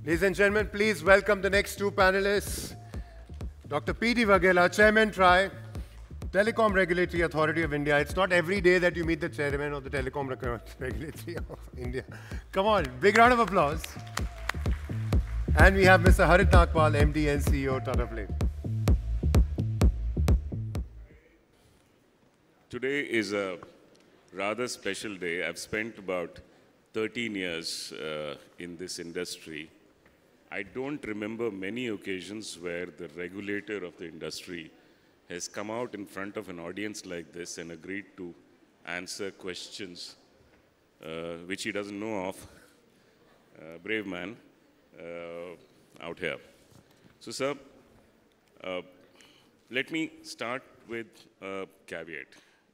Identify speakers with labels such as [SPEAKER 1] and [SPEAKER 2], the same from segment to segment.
[SPEAKER 1] Ladies and gentlemen, please welcome the next two panelists. Dr. P.D. Vaghela, Chairman TRAI, Telecom Regulatory Authority of India. It's not every day that you meet the chairman of the Telecom Regulatory of India. Come on, big round of applause. And we have Mr. Harit Nagpal, MD and CEO, Tata Play.
[SPEAKER 2] Today is a rather special day. I've spent about 13 years in this industry. I don't remember many occasions where the regulator of the industry has come out in front of an audience like this and agreed to answer questions which he doesn't know of. Brave man out here. So, sir, let me start with a caveat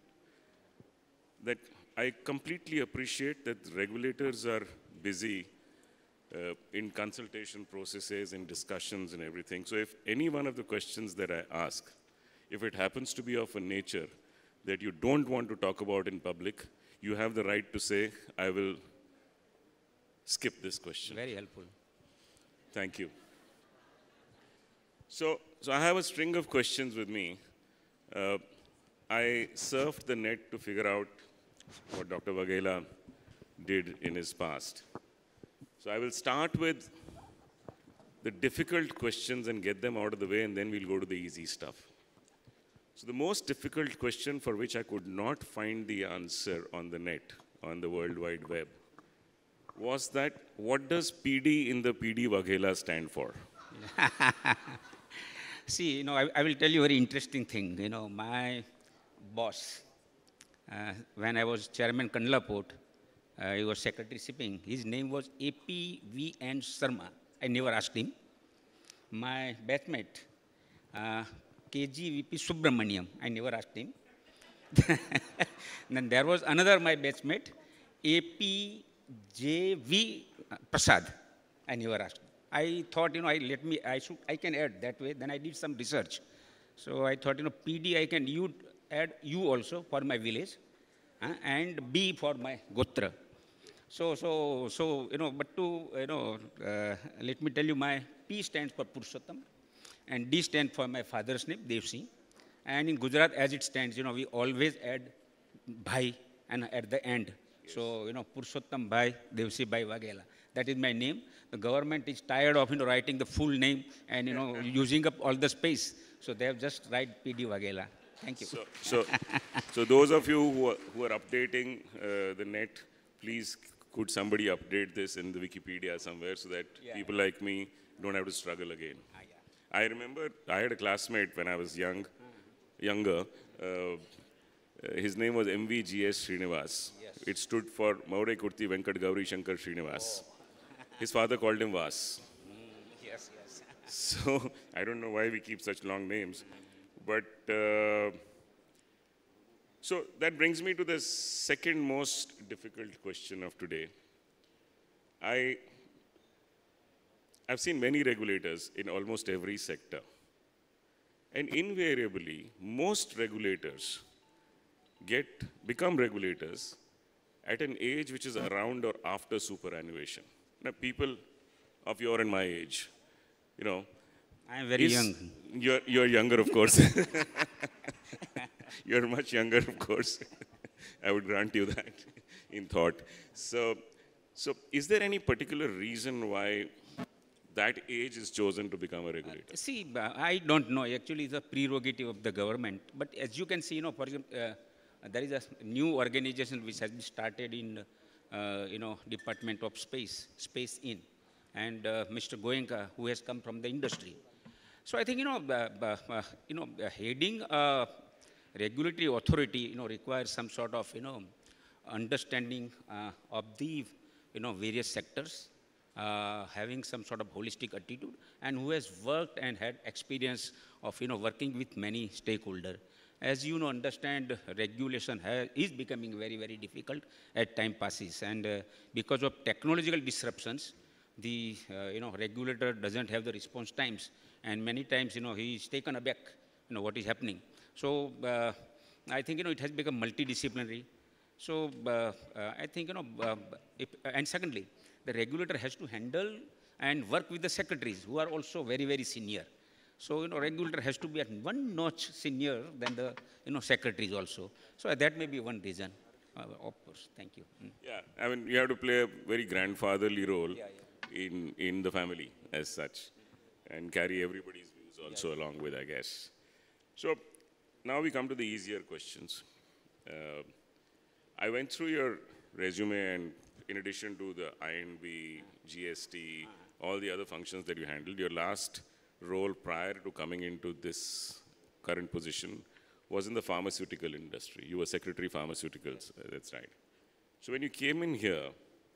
[SPEAKER 2] that I completely appreciate that regulators are busy in consultation processes, in discussions and everything. So if any one of the questions that I ask, if it happens to be of a nature that you don't want to talk about in public, you have the right to say, I will skip this question.
[SPEAKER 3] Very helpful.
[SPEAKER 2] Thank you. So I have a string of questions with me. I surfed the net to figure out what Dr. Vaghela did in his past. So I will start with the difficult questions and get them out of the way, and then we'll go to the easy stuff. So the most difficult question for which I could not find the answer on the net, on the World Wide Web, was that what does PD in the PD Vaghela stand for?
[SPEAKER 3] See, I will tell you a very interesting thing. My boss, when I was Chairman Kandla Port, he was Secretary Shipping. His name was A.P.V.N. Sharma. I never asked him. My batchmate, KG.V.P. Subramaniam. I never asked him. Then there was another my batchmate, A.P.J.V. Prasad. I never asked. I thought, I can add that way. Then I did some research. So I thought, PD, I can add U also for my village, and B for my Gotra. So, but let me tell you, my P stands for Purushottam, and D stands for my father's name, Devsing. And in Gujarat, as it stands, we always add Bhai and at the end. Yes. So, Purushottam Bhai, Devsi Bhai Vaghela. That is my name. The government is tired of, writing the full name and, using up all the space. So they have just write PD Vaghela. Thank you.
[SPEAKER 2] So those of you who are updating the net, please could somebody update this in the Wikipedia somewhere so that people like me don't have to struggle again. I remember I had a classmate when I was younger. His name was MVGS Srinivas.
[SPEAKER 3] Yes.
[SPEAKER 2] It stood for Maure Kurti Venkat Gauri Shankar Srinivas. Oh. His father called him Vas.
[SPEAKER 3] Yes.
[SPEAKER 2] So I don't know why we keep such long names. But so that brings me to the second most difficult question of today. I've seen many regulators in almost every sector. And invariably, most regulators become regulators at an age which is around or after superannuation. Now, people of your and my age,
[SPEAKER 3] I am very young.
[SPEAKER 2] You're younger, of course. You're much younger, of course. I would grant you that in thought. So is there any particular reason why that age is chosen to become a regulator?
[SPEAKER 3] See, I don't know. Actually, it's a prerogative of the government. But as you can see, for example, there is a new organization which has been started in, Department of Space In, and Mr. Goenka, who has come from the industry. So I think, heading a regulatory authority, requires some sort of, understanding of the, various sectors, having some sort of holistic attitude, and who has worked and had experience of, working with many stakeholders. As you understand, regulation is becoming very, very difficult as time passes. And because of technological disruptions, the regulator doesn't have the response times. And many times, he is taken aback, what is happening. So I think, it has become multidisciplinary. So I think, and secondly, the regulator has to handle and work with the secretaries who are also very, very senior. So, regulator has to be at one notch senior than the, secretaries also. So that may be one reason. Of course, thank you.
[SPEAKER 2] Yeah, I mean, you have to play a very grandfatherly role
[SPEAKER 3] Yeah,
[SPEAKER 2] in the family as such, and carry everybody's views also along with, I guess. So now we come to the easier questions. I went through your resume, and in addition to the INB, GST, all the other functions that you handled, your last role prior to coming into this current position was in the pharmaceutical industry. You were Secretary Pharmaceuticals, that's right. So when you came in here,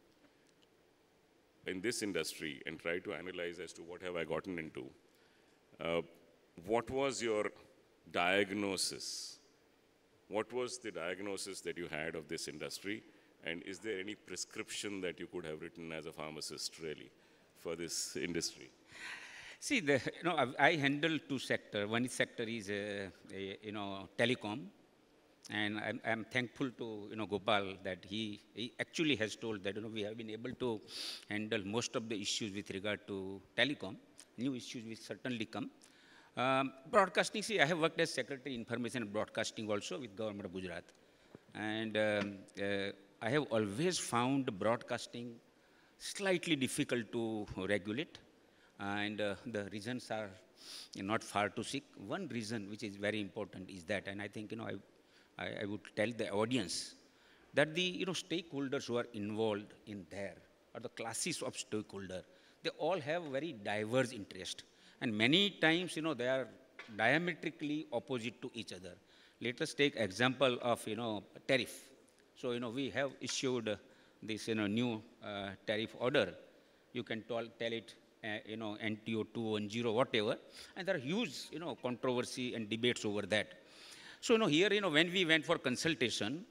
[SPEAKER 2] in this industry, and tried to analyze as to what have I gotten into, what was your diagnosis? What was the diagnosis that you had of this industry? And is there any prescription that you could have written as a pharmacist, really, for this industry?
[SPEAKER 3] See, I handle two sectors. One sector is, telecom, and I'm thankful to, Gopal that he actually has told that, we have been able to handle most of the issues with regard to telecom. New issues will certainly come. Broadcasting, see, I have worked as Secretary Information and Broadcasting also with Government of Gujarat. And I have always found broadcasting slightly difficult to regulate. And the reasons are not far to seek. One reason which is very important is that, and I think, I would tell the audience that the, stakeholders who are involved in there, or the classes of stakeholder, they all have very diverse interest. And many times, they are diametrically opposite to each other. Let us take example of, tariff. So, we have issued this, new tariff order. You can tell it, NTO 210, whatever. And there are huge, controversy and debates over that. So, here, when we went for consultation,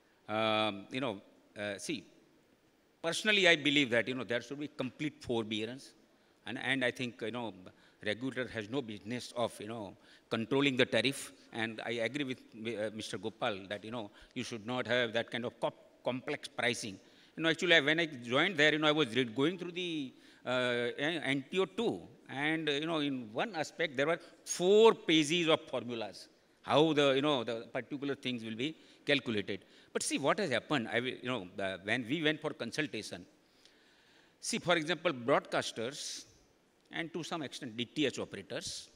[SPEAKER 3] see, personally, I believe that, there should be complete forbearance. And I think, regulator has no business of, controlling the tariff. And I agree with Mr. Gopal that, you should not have that kind of complex pricing. Actually, when I joined there, I was going through the NTO 2. And, in one aspect, there were 4 pages of formulas, how the particular things will be calculated. But see, what has happened, when we went for consultation, see, for example, broadcasters and to some extent DTH operators,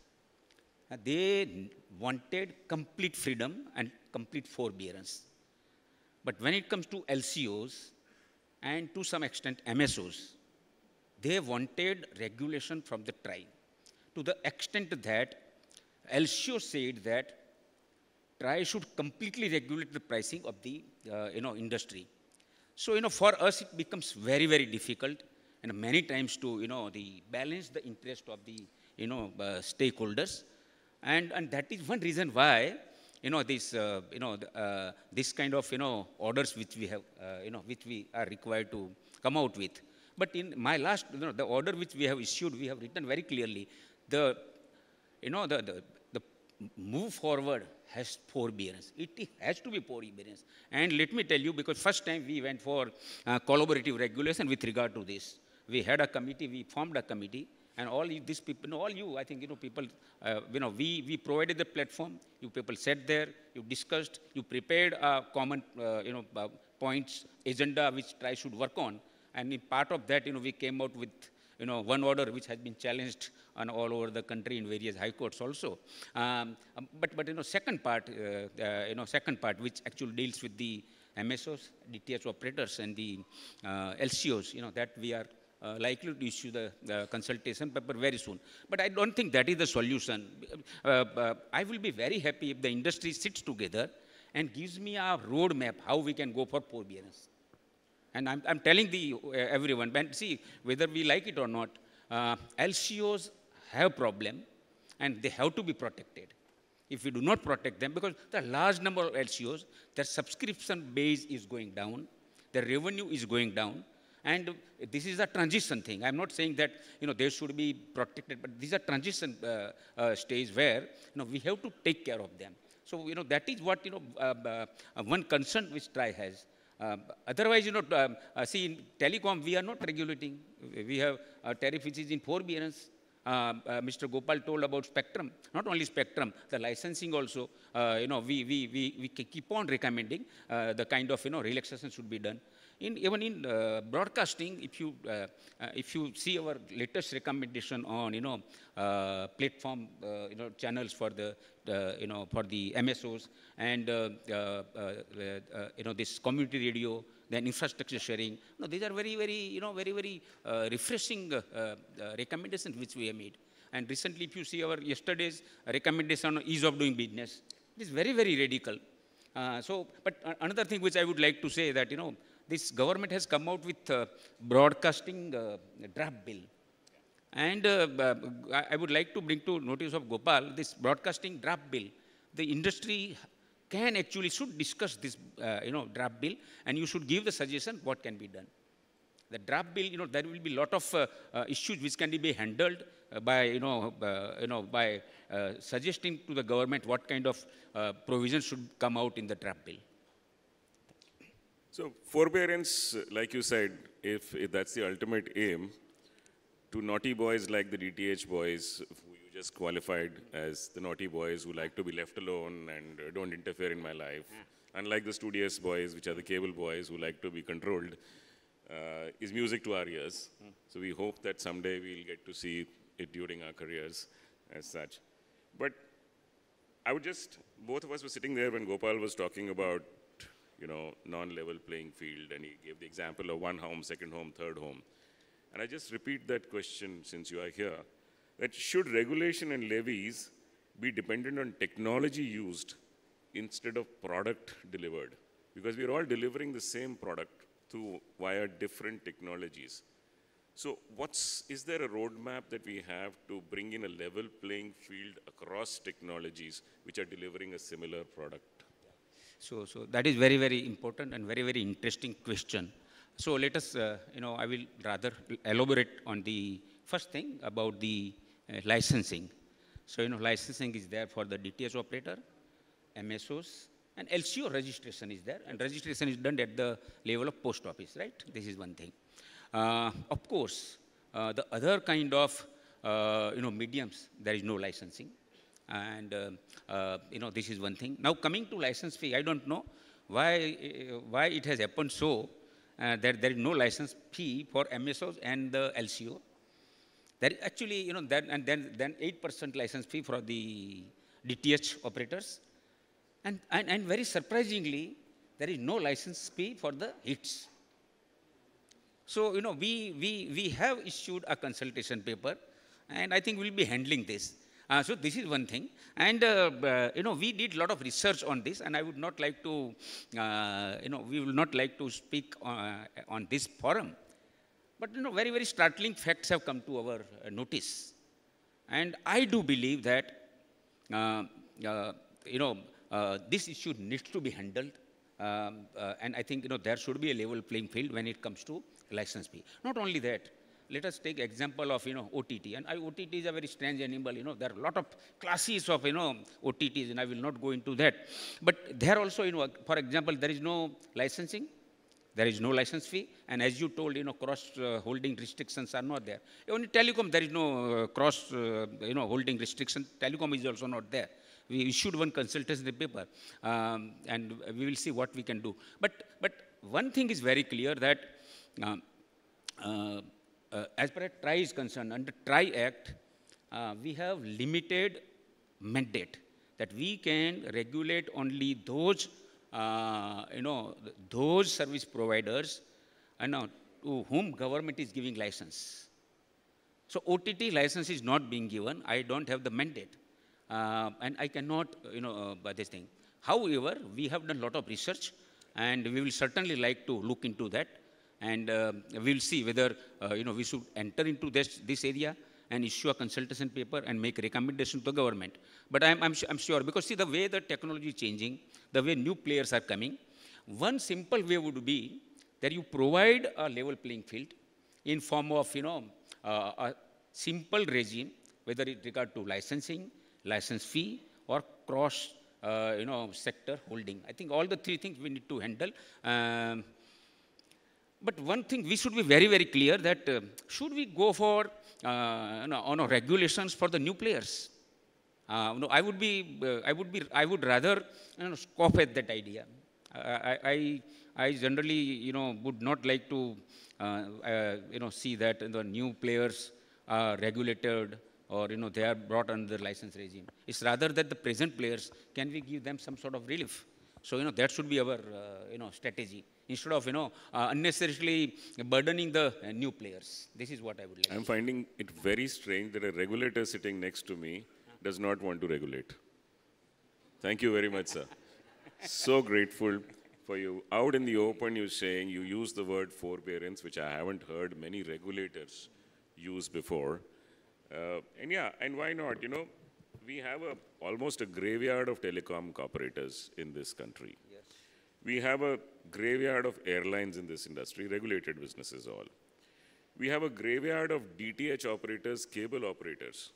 [SPEAKER 3] they wanted complete freedom and complete forbearance. But when it comes to LCOs and to some extent MSOs, they wanted regulation from the TRAI, to the extent that LCO said that TRAI should completely regulate the pricing of the industry. So for us it becomes very, very difficult, and many times to the balance the interest of the stakeholders, and that is one reason why this this kind of orders which we have which we are required to come out with. But in my last the order which we have issued, we have written very clearly the the move forward has forbearance. It has to be forbearance. And let me tell you, because first time we went for collaborative regulation with regard to this. We had a committee, we formed a committee, and all these people, all you, I think, people, we provided the platform, you people sat there, you discussed, you prepared a common, points, agenda which TRAI should work on. And in part of that, we came out with, one order which has been challenged on all over the country in various high courts also. But second part, which actually deals with the MSOs, DTH operators, and the LCOs, that we are likely to issue the consultation paper very soon. But I don't think that is the solution. I will be very happy if the industry sits together and gives me a roadmap how we can go for forbearance. And I'm telling everyone, see, whether we like it or not, LCOs have problem, and they have to be protected. If we do not protect them, because the large number of LCOs, their subscription base is going down, their revenue is going down, and this is a transition thing. I'm not saying that they should be protected, but these are transition stage where we have to take care of them. So that is what one concern which TRAI has. Otherwise, see, in telecom, we are not regulating. We have a tariff which is in forbearance. Mr. Gopal told about spectrum. Not only spectrum, the licensing also. We keep on recommending the kind of relaxation should be done. Even in broadcasting, if you see our latest recommendation on platform channels for the for the MSOs and this community radio, then infrastructure sharing. No, these are very refreshing recommendations which we have made. And recently, if you see our yesterday's recommendation on ease of doing business, it is very radical. But another thing which I would like to say that this government has come out with broadcasting draft bill. And I would like to bring to notice of Gopal, this broadcasting draft bill. The industry should discuss this, draft bill, and you should give the suggestion what can be done. The draft bill, there will be a lot of issues which can be handled by, by suggesting to the government what kind of provisions should come out in the draft bill.
[SPEAKER 2] So forbearance, like you said, if that's the ultimate aim, to naughty boys like the DTH boys, who you just qualified as the naughty boys who like to be left alone and don't interfere in my life, unlike the studious boys, which are the cable boys who like to be controlled, is music to our ears. So we hope that someday we'll get to see it during our careers as such. But I would both of us were sitting there when Gopal was talking about non-level playing field, and he gave the example of one home, second home, third home. And I just repeat that question since you are here, that should regulation and levies be dependent on technology used instead of product delivered? Because we're all delivering the same product via different technologies. So is there a roadmap that we have to bring in a level playing field across technologies which are delivering a similar product?
[SPEAKER 3] So that is very important and very interesting question. So let us, I will rather elaborate on the first thing about the licensing. So, licensing is there for the DTH operator, MSOs, and LCO registration is there. And registration is done at the level of post office, right? This is one thing. Of course, the other kind of, mediums, there is no licensing. And, this is one thing. Now, coming to license fee, I don't know why it has happened so that there is no license fee for MSOs and the LCO. There is actually, then 8% license fee for the DTH operators. And very surprisingly, there is no license fee for the hits. So, we have issued a consultation paper, and I think we'll be handling this. So this is one thing. And, we did a lot of research on this, and I would not like to, we will not like to speak on this forum. But, very startling facts have come to our notice. And I do believe that, this issue needs to be handled. And I think, there should be a level playing field when it comes to license fee. Not only that, let us take example of, OTT. And OTT is a very strange animal. There are a lot of classes of, OTTs, and I will not go into that. But there also, for example, there is no licensing. There is no license fee. And as you told, cross-holding restrictions are not there. Only telecom, there is no holding restriction. Telecom is also not there. We issued one consultation paper, and we will see what we can do. But one thing is very clear that as far as TRI is concerned, under TRI Act, we have limited mandate that we can regulate only those, those service providers to whom government is giving license. So OTT license is not being given. I don't have the mandate. And I cannot, this thing. However, we have done a lot of research, and we will certainly like to look into that. And we will see whether, we should enter into this area and issue a consultation paper and make recommendation to the government. But I'm sure, because see the way the technology is changing, the way new players are coming, one simple way would be that you provide a level playing field in form of, a simple regime, whether it regard to licensing, license fee, or cross sector holding. I think all the three things we need to handle. But one thing we should be very, very clear that should we go for regulations for the new players? No, I would rather scoff at that idea. I generally, would not like to, see that the new players are regulated or, they are brought under the license regime. It's rather that the present players, can we give them some sort of relief? So, that should be our, strategy instead of, unnecessarily burdening the new players. This is what I would like.
[SPEAKER 2] I'm finding it very strange that a regulator sitting next to me does not want to regulate. Thank you very much, sir. So grateful for you. Out in the open, you're saying you use the word forbearance, which I haven't heard many regulators use before. And why not? We have almost a graveyard of telecom operators in this country.
[SPEAKER 3] Yes.
[SPEAKER 2] We have a graveyard of airlines in this industry, regulated businesses all. We have a graveyard of DTH operators, cable operators.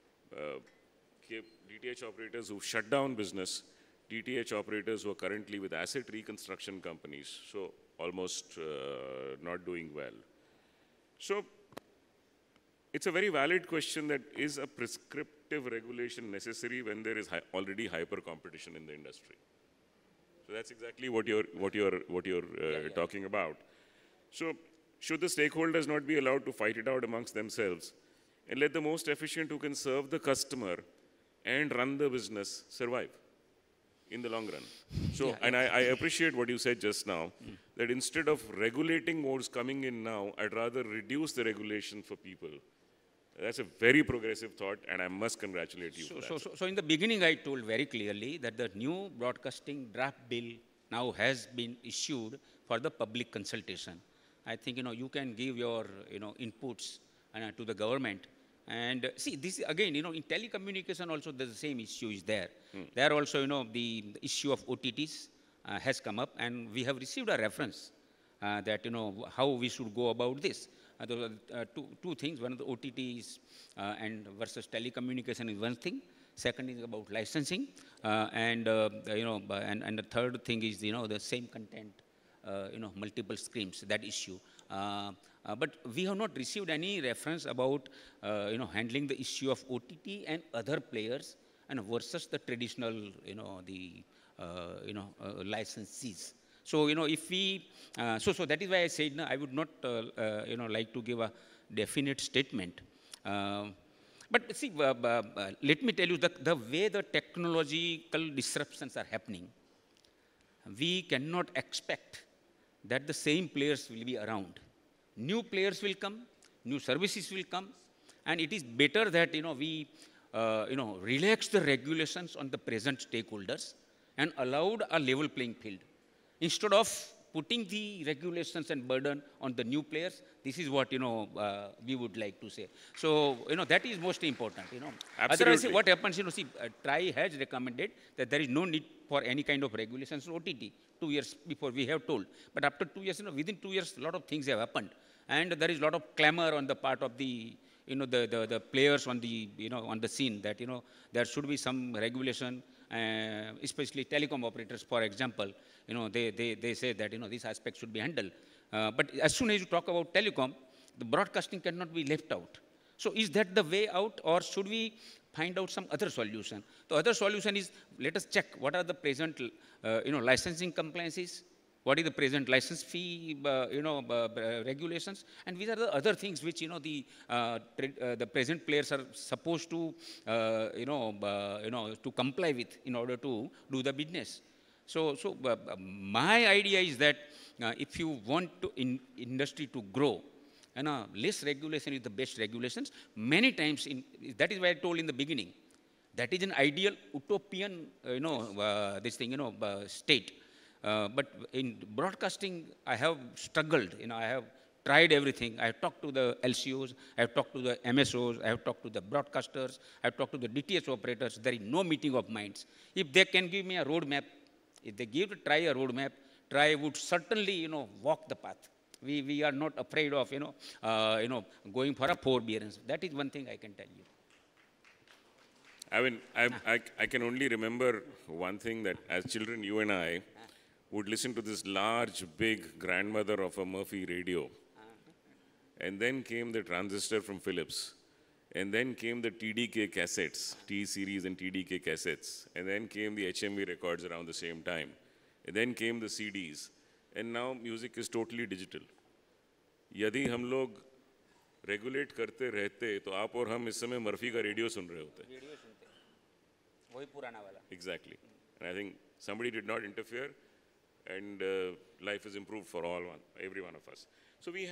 [SPEAKER 2] DTH operators who shut down business, DTH operators who are currently with asset reconstruction companies, so almost not doing well. So it's a very valid question that is a prescriptive regulation necessary when there is already hyper competition in the industry. So that's exactly what you're talking about. So should the stakeholders not be allowed to fight it out amongst themselves and let the most efficient who can serve the customer and run the business survive in the long run? So, I appreciate what you said just now, that instead of regulating modes coming in now, I'd rather reduce the regulation for people. That's a very progressive thought, and I must congratulate you for that.
[SPEAKER 3] So in the beginning, I told very clearly that the new broadcasting draft bill now has been issued for the public consultation. I think, you can give your, inputs to the government. And see, this again, in telecommunication also, the same issue is there. There also, the issue of OTTs has come up, and we have received a reference that, how we should go about this. Two things. One of the OTTs and versus telecommunication is one thing. Second is about licensing, and the third thing is, the same content, multiple screens. That issue. But we have not received any reference about, handling the issue of OTT and other players and versus the traditional, licensees. So, if we, so that is why I said, I would not, like to give a definite statement. But see, let me tell you that the way the technological disruptions are happening, we cannot expect that the same players will be around. New players will come, new services will come, and it is better that, we, relax the regulations on the present stakeholders and allowed a level playing field. Instead of putting the regulations and burden on the new players, this is what, we would like to say. So, that is most important, Otherwise, what happens, TRAI has recommended that there is no need for any kind of regulations on OTT. 2 years before we have told. But after 2 years, within 2 years, a lot of things have happened. And there is a lot of clamor on the part of the, the players on the, on the scene that, there should be some regulation, especially telecom operators, for example. They say that, this aspect should be handled. But as soon as you talk about telecom, the broadcasting cannot be left out. So is that the way out, or should we find out some other solution? The other solution is, let us check what are the present, licensing compliances, what is the present license fee, regulations, and these are the other things which, the present players are supposed to, to comply with in order to do the business. So my idea is that if you want to industry to grow, less regulation is the best regulations. Many times, that is why I told in the beginning, that is an ideal utopian, state. But in broadcasting, I have struggled. I have tried everything. I have talked to the LCOs, I have talked to the MSOs, I have talked to the broadcasters, I have talked to the DTH operators. There is no meeting of minds. If they can give me a roadmap, if they give TRAI a roadmap, TRAI would certainly, walk the path. We are not afraid of, going for a forbearance. That is one thing I can tell you.
[SPEAKER 2] I mean, I can only remember one thing that as children, you and I would listen to this large, big grandmother of a Murphy radio. And then came the transistor from Philips. And then came the TDK cassettes, T-series and TDK cassettes. And then came the HMV records around the same time. And then came the CDs. And now music is totally digital. यदि हम लोग regulate करते रहते तो आप और हम इस समय मर्फी का रेडियो सुन रहे होते रेडियो सुनते वही पुराना वाला exactly and I think somebody did not interfere and life has improved for every one of us. So we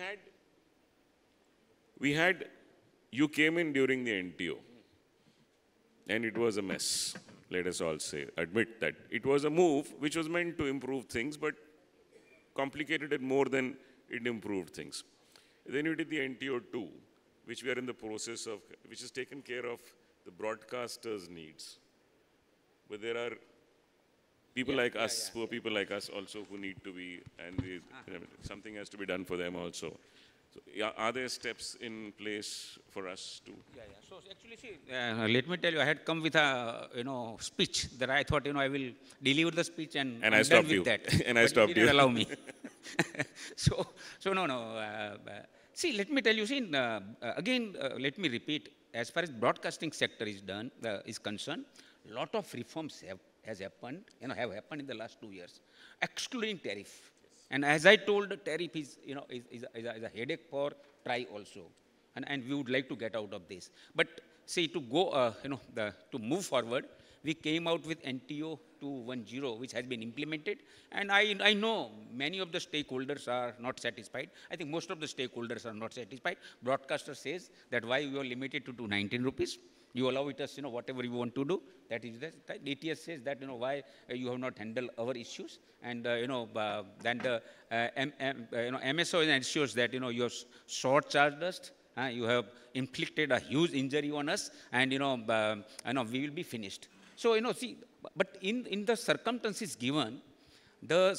[SPEAKER 2] had you came in during the NTO and it was a mess, let us all say, admit that it was a move which was meant to improve things but complicated it more than it improved things. Then you did the NTO 2, which we are in the process of, which has taken care of the broadcasters' needs. But there are people like us, poor people like us also who need to be, and something has to be done for them also. So are there steps in place for us to?
[SPEAKER 3] So actually, see, let me tell you, I had come with a speech that I thought I will deliver the speech and
[SPEAKER 2] I stopped you.
[SPEAKER 3] And
[SPEAKER 2] I stopped you.
[SPEAKER 3] Didn't allow me. so no. See, let me tell you. See, again, let me repeat. As far as broadcasting sector is concerned, lot of reforms have happened in the last 2 years, excluding tariff. And as I told, the tariff is a headache for TRI also, and we would like to get out of this. But see, to go to move forward, we came out with NTO 210, which has been implemented. And I know many of the stakeholders are not satisfied. I think most of the stakeholders are not satisfied. Broadcaster says that why we are limited to 219 rupees. You allow it us, whatever you want to do. That is that. DTS says that, why you have not handled our issues. And, then the MSO ensures that, you have short-charged us. You have inflicted a huge injury on us. And, we will be finished. So, see, but in the circumstances given, the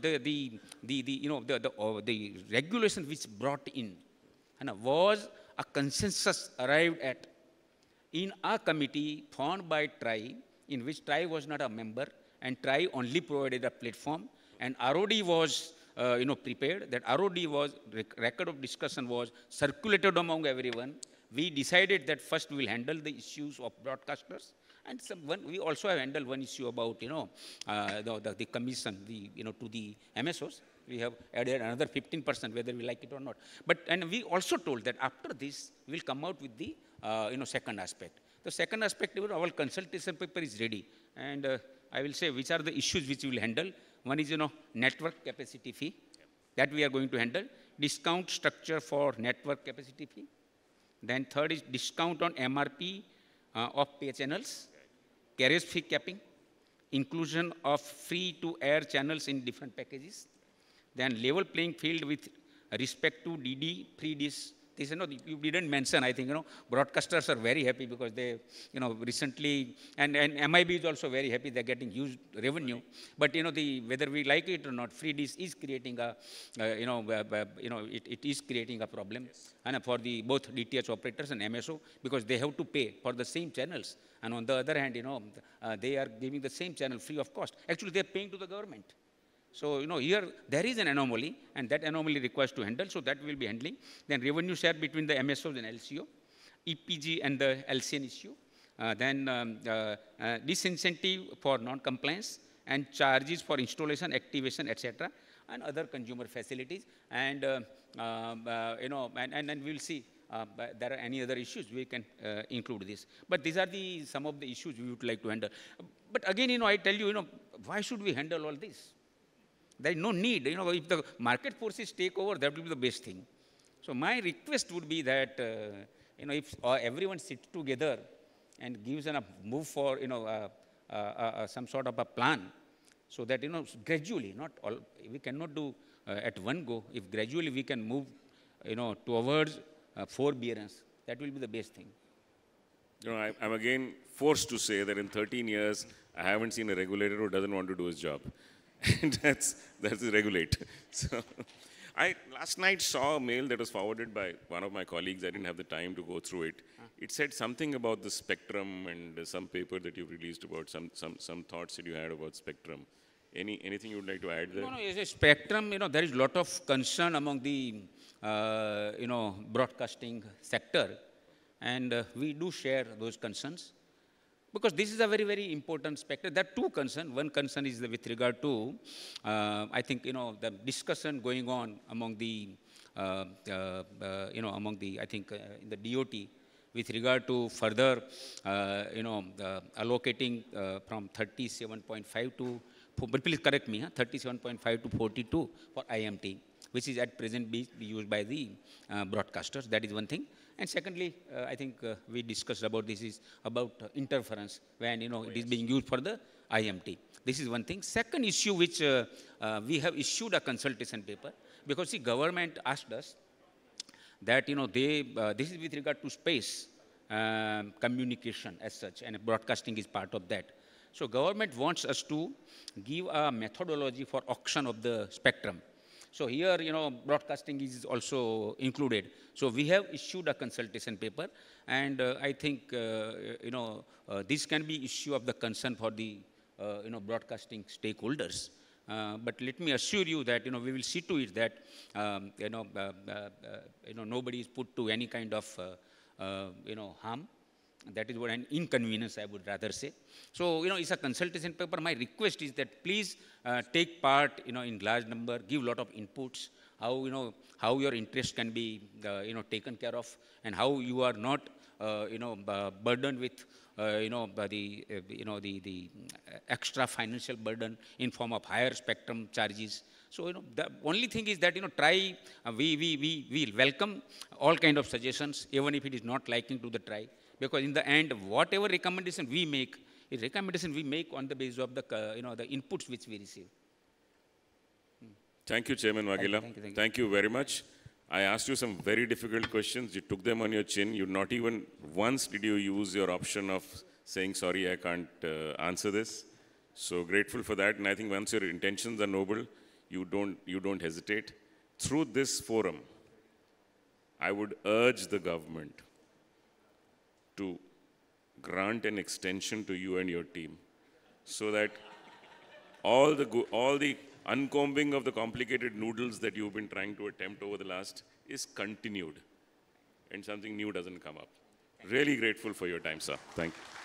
[SPEAKER 3] regulation which brought in was a consensus arrived at in a committee formed by TRI, in which TRI was not a member, and TRI only provided a platform, and ROD was prepared. That ROD was, record of discussion was circulated among everyone. We decided that first we will handle the issues of broadcasters, and we also have handled one issue about, the commission, to the MSOs. We have added another 15%, whether we like it or not. And we also told that after this, we will come out with the second aspect. The second aspect, our consultation paper is ready. And I will say which are the issues which we will handle. One is, network capacity fee. That we are going to handle. Discount structure for network capacity fee. Then third is discount on MRP of pay channels. Carriage fee capping. Inclusion of free-to-air channels in different packages. Then level playing field with respect to DD, pre-dish. This, you didn't mention, I think, broadcasters are very happy because they, recently, and MIB is also very happy, they're getting huge revenue. But, whether we like it or not, free dish is creating a, it is creating a problem. Yes. And for the both DTH operators and MSO, because they have to pay for the same channels. And on the other hand, they are giving the same channel free of cost. Actually, they're paying to the government. So, here there is an anomaly, and that anomaly requires to handle, so that we will be handling. Then revenue share between the MSOs and LCO, EPG and the LCN issue, then disincentive for non-compliance, and charges for installation, activation, etc., and other consumer facilities. And, and then we will see there are any other issues, we can include this. But these are some of the issues we would like to handle. But again, I tell you, why should we handle all this? There is no need. If the market forces take over, that will be the best thing. So my request would be that, if everyone sits together and gives a move for, some sort of a plan, so that, gradually, not all, we cannot do at one go. If gradually we can move, towards forbearance, that will be the best thing.
[SPEAKER 2] I'm again forced to say that in 13 years, I haven't seen a regulator who doesn't want to do his job. And that's the regulate. So I last night saw a mail that was forwarded by one of my colleagues. I didn't have the time to go through it. It said something about the spectrum and some paper that you released about some thoughts that you had about spectrum. Anything you would like to add there?
[SPEAKER 3] No, as a spectrum, there is a lot of concern among the, broadcasting sector, and we do share those concerns. Because this is a very, very important spectrum. There are two concerns. One concern is with regard to, I think, the discussion going on among the, I think, in the DOT with regard to further, allocating from 37.5 to, but please correct me, 37.5 to 42 for IMT, which is at present be used by the broadcasters. That is one thing. And secondly, I think we discussed about this is about interference when it is being used for the IMT. This is one thing. Second issue which we have issued a consultation paper because the government asked us that this is with regard to space communication as such, and broadcasting is part of that. So government wants us to give a methodology for auction of the spectrum. So here, broadcasting is also included. So we have issued a consultation paper, and I think, this can be issue of the concern for the, broadcasting stakeholders. But let me assure you that, we will see to it that, nobody is put to any kind of, harm. That is what an inconvenience, I would rather say. So, it's a consultation paper. My request is that please take part, in large number, give a lot of inputs, how your interest can be, taken care of, and how you are not, burdened with, the extra financial burden in form of higher spectrum charges. So, the only thing is that, try, we welcome all kind of suggestions, even if it is not liking to the try. Because in the end, whatever recommendation we make, is recommendation we make on the basis of the, the inputs which we receive.
[SPEAKER 2] Thank you, Chairman Vaghela. Thank you very much. I asked you some very difficult questions. You took them on your chin. You not even once did you use your option of saying, sorry, I can't answer this. So grateful for that. And I think once your intentions are noble, you don't hesitate. Through this forum, I would urge the government to grant an extension to you and your team so that all the uncombing of the complicated noodles that you've been trying to attempt over the last is continued and something new doesn't come up. Really grateful for your time, sir. Thank you.